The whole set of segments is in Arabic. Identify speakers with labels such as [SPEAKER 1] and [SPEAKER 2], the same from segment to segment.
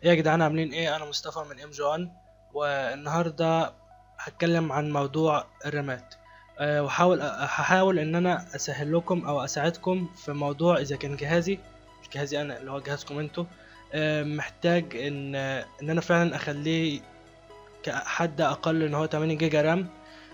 [SPEAKER 1] ايه يا جدعان، عاملين ايه؟ انا مصطفى من ام جوان. والنهارده هتكلم عن موضوع الرامات. هحاول ان انا اسهل لكم او اساعدكم في موضوع اذا كان جهازي انا اللي هو جهازكم انتوا. محتاج ان انا فعلا اخليه كحد اقل ان هو 8 جيجا رام.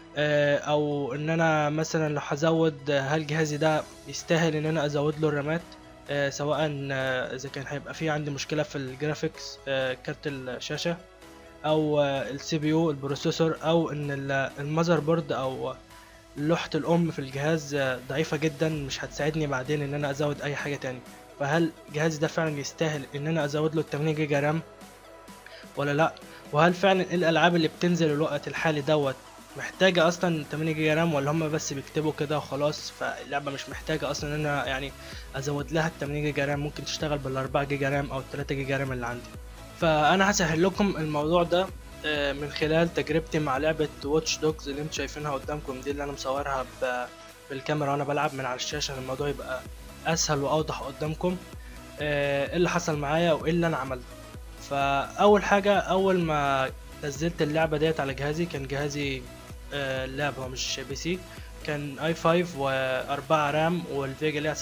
[SPEAKER 1] او ان انا مثلا لو هزود، هل جهازي ده يستاهل ان انا ازود له الرامات؟ سواء اذا كان هيبقى في عندي مشكله في الجرافيكس، كارت الشاشه، او السي بي يو البروسيسور، او ان المذر بورد او لوحه الام في الجهاز ضعيفه جدا، مش هتساعدني بعدين ان انا ازود اي حاجه تاني. فهل جهازي ده فعلا يستاهل ان انا ازود له 8 جيجا رام ولا لا؟ وهل فعلا الالعاب اللي بتنزل الوقت الحالي دوت محتاجة اصلا 8 جيجا رام، ولا هم بس بيكتبوا كده وخلاص؟ فاللعبة مش محتاجة اصلا ان انا يعني ازود لها ال 8 جيجا رام، ممكن تشتغل بال 4 جيجا رام او ال 3 جيجا رام اللي عندي. فانا هسهل لكم الموضوع ده من خلال تجربتي مع لعبة واتش دوجز اللي انتم شايفينها قدامكم دي، اللي انا مصورها بالكاميرا وانا بلعب من على الشاشة، الموضوع يبقى اسهل واوضح قدامكم. ايه اللي حصل معايا وايه اللي انا عملته. فاول حاجه، اول ما نزلت اللعبه ديت على جهازي، كان جهازي اللاب هو مش بي سي، كان اي 5 و4 رام، والفيجا ليها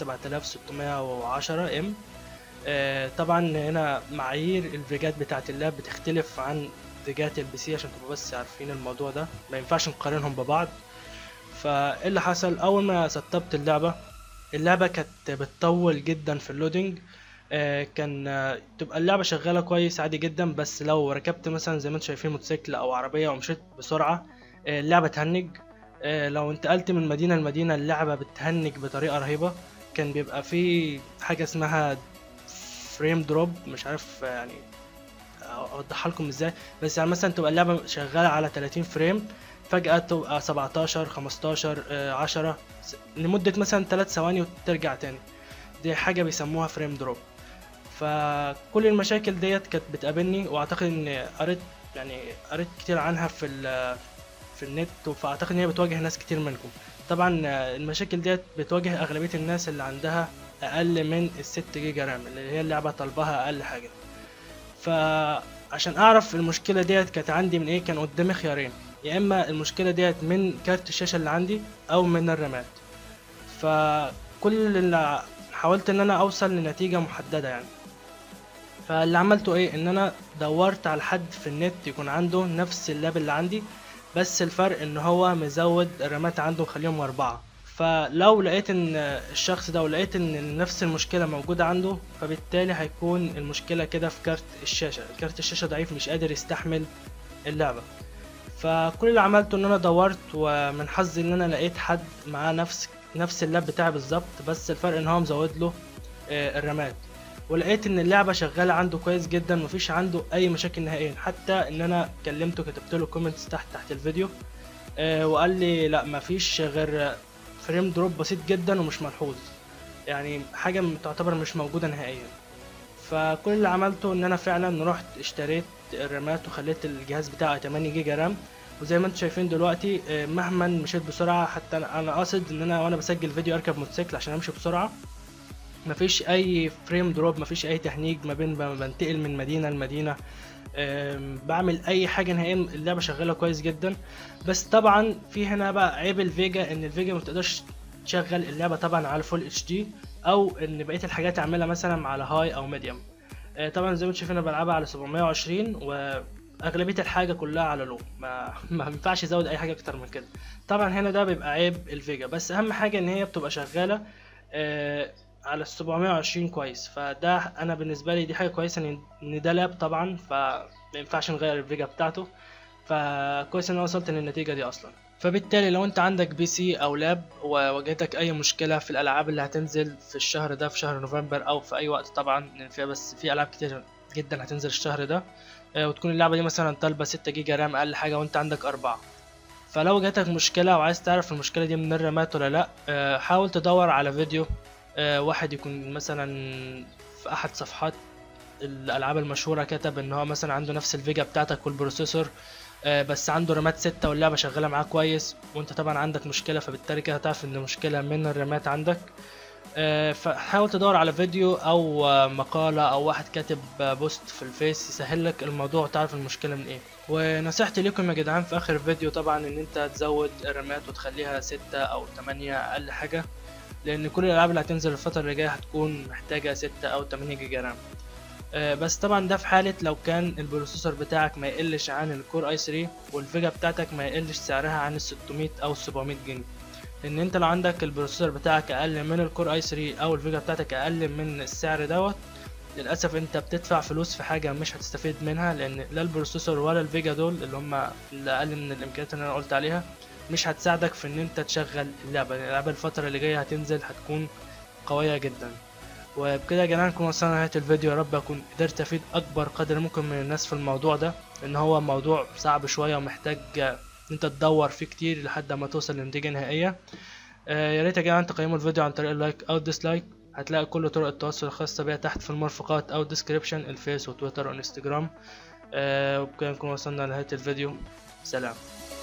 [SPEAKER 1] 7610 ام. طبعا هنا معايير الفيجات بتاعه اللاب بتختلف عن فيجات البي سي، عشان تبقوا بس عارفين الموضوع ده، ما ينفعش نقارنهم ببعض. فايه اللي حصل اول ما سطبت اللعبة كانت بتطول جدا في اللودينج. كان تبقى اللعبة شغالة كويس عادي جدا، بس لو ركبت مثلا زي ما انتم شايفين موتوسيكل او عربية ومشيت بسرعة اللعبة تهنج. لو انتقلت من مدينة لمدينة اللعبة بتهنج بطريقة رهيبة. كان بيبقى في حاجة اسمها فريم دروب، مش عارف يعني اوضحها لكم ازاي، بس يعني مثلا تبقى اللعبة شغالة على 30 فريم، فجأة تبقى 17 15 10 لمدة مثلا 3 ثواني وترجع تاني. دي حاجة بيسموها فريم دروب. فكل المشاكل ديت كانت بتقابلني، واعتقد ان قريت كتير عنها في النت، فاعتقد ان هي بتواجه ناس كتير منكم. طبعا المشاكل ديت بتواجه اغلبية الناس اللي عندها اقل من ال6 جيجا رام، اللي هي اللعبة طالباها اقل حاجة. فعشان اعرف المشكله ديت كانت عندي من ايه، كان قدامي خيارين: يا اما المشكله ديت من كارت الشاشه اللي عندي او من الرامات. فكل اللي حاولت ان انا اوصل لنتيجه محدده يعني. فاللي عملته ايه، ان انا دورت على حد في النت يكون عنده نفس اللاب اللي عندي، بس الفرق ان هو مزود الرامات عنده مخليهم 4. فلو لقيت ان الشخص ده، ولقيت ان نفس المشكلة موجودة عنده، فبالتالي هيكون المشكلة كده في كارت الشاشة. كارت الشاشة ضعيف، مش قادر يستحمل اللعبة. فكل اللي عملته ان انا دورت، ومن حظي ان انا لقيت حد معاه نفس اللاب بتاعي بالظبط، بس الفرق ان هو مزود له الرامات. ولقيت ان اللعبه شغاله عنده كويس جدا، مفيش عنده اي مشاكل نهائيا، حتى ان انا كلمته كتبت له كومنتس تحت الفيديو، وقال لي لا، مفيش غير فريم دروب بسيط جدا ومش ملحوظ، يعني حاجه تعتبر مش موجوده نهائيا. فكل اللي عملته ان انا فعلا رحت اشتريت الرامات وخليت الجهاز بتاعي 8 جيجا رام. وزي ما انتم شايفين دلوقتي مهما مشيت بسرعه، حتى انا قاصد ان انا وانا بسجل فيديو اركب موتوسيكل عشان امشي بسرعه، مفيش اي فريم دروب، مفيش اي تهنيج ما بين ما بنتقل من مدينه لمدينه. بعمل اي حاجه نهائيا، اللعبه شغاله كويس جدا. بس طبعا في هنا بقى عيب الفيجا، ان الفيجا ما بتقدرش تشغل اللعبه طبعا على فول اتش دي، او ان بقيه الحاجات اعملها مثلا على هاي او ميديوم. طبعا زي ما انتم شايفين انا بلعبها على 720، واغلبيه الحاجه كلها على لو، ما ينفعش ازود اي حاجه اكتر من كده. طبعا هنا ده بيبقى عيب الفيجا، بس اهم حاجه ان هي بتبقى شغاله على 720 كويس. فده انا بالنسبه لي دي حاجه كويسه، ان ده لاب طبعا، فما ينفعش نغير الفيجا بتاعته. فكويس ان انا وصلت للنتيجه دي اصلا. فبالتالي لو انت عندك بي سي او لاب وواجهتك اي مشكله في الالعاب اللي هتنزل في الشهر ده، في شهر نوفمبر او في اي وقت طبعا، لان فيها بس في العاب كتير جدا هتنزل الشهر ده، وتكون اللعبه دي مثلا طالبه 6 جيجا رام اقل حاجه، وانت عندك 4. فلو جاتك مشكلة وعايز تعرف المشكلة دي من الرامات ولا لأ، حاول تدور على فيديو واحد يكون مثلا في أحد صفحات الألعاب المشهورة، كتب إن هو مثلا عنده نفس الفيجا بتاعتك والبروسيسور، بس عنده رامات 6 واللعبة شغالة معاه كويس، وانت طبعا عندك مشكلة، فبالتالي كده هتعرف إن المشكلة من الرامات عندك. فحاول تدور على فيديو او مقالة او واحد كاتب بوست في الفيس يسهل لك الموضوع وتعرف المشكلة من ايه. ونصيحتي لكم يا جدعان في اخر الفيديو طبعا ان انت تزود الرامات وتخليها 6 او 8 اقل حاجة، لان كل الالعاب اللي هتنزل الفترة اللي جاية هتكون محتاجة 6 او 8 جيجا رام. بس طبعا ده في حالة لو كان البروسيسور بتاعك ما يقلش عن الكور اي 3 والفيجا بتاعتك ما يقلش سعرها عن 600 او 700 جنيه. لان انت لو عندك البروسيسور بتاعك اقل من الكور اي 3 او الفيجا بتاعتك اقل من السعر دوت، للاسف انت بتدفع فلوس في حاجه مش هتستفيد منها، لان لا البروسيسور ولا الفيجا دول اللي هم اللي اقل من الامكانيات اللي انا قلت عليها مش هتساعدك في ان انت تشغل اللعبه الفتره اللي جايه هتنزل هتكون قويه جدا. وبكده يا جدعان نكون وصلنا لنهايه الفيديو. يا رب اكون قدرت افيد اكبر قدر ممكن من الناس في الموضوع ده، ان هو موضوع صعب شويه ومحتاج انت تدور فيه كتير لحد ما توصل لنتيجة نهائية. يا ريت يا جدعان تقيموا الفيديو عن طريق اللايك او الديسلايك. هتلاقي كل طرق التواصل الخاصة بيها تحت في المرفقات او الديسكريبشن، الفيس وتويتر وانستجرام. وبكده نكون وصلنا لنهاية الفيديو. سلام.